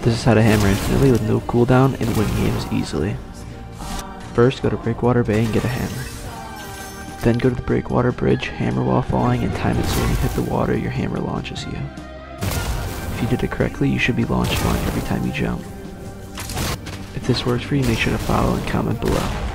This is how to hammer infinitely with no cooldown and win games easily. First, go to Breakwater Bay and get a hammer. Then go to the Breakwater Bridge, hammer while falling, and time it so when you hit the water, your hammer launches you. If you did it correctly, you should be launched flying every time you jump. If this works for you, make sure to follow and comment below.